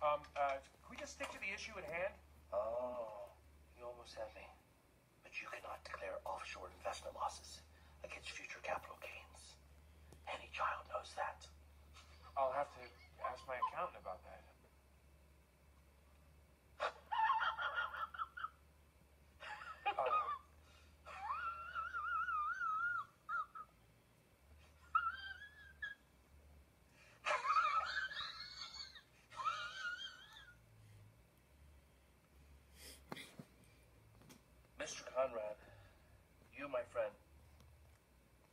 Can we just stick to the issue at hand? Oh, you almost had me. But you cannot declare offshore investment losses.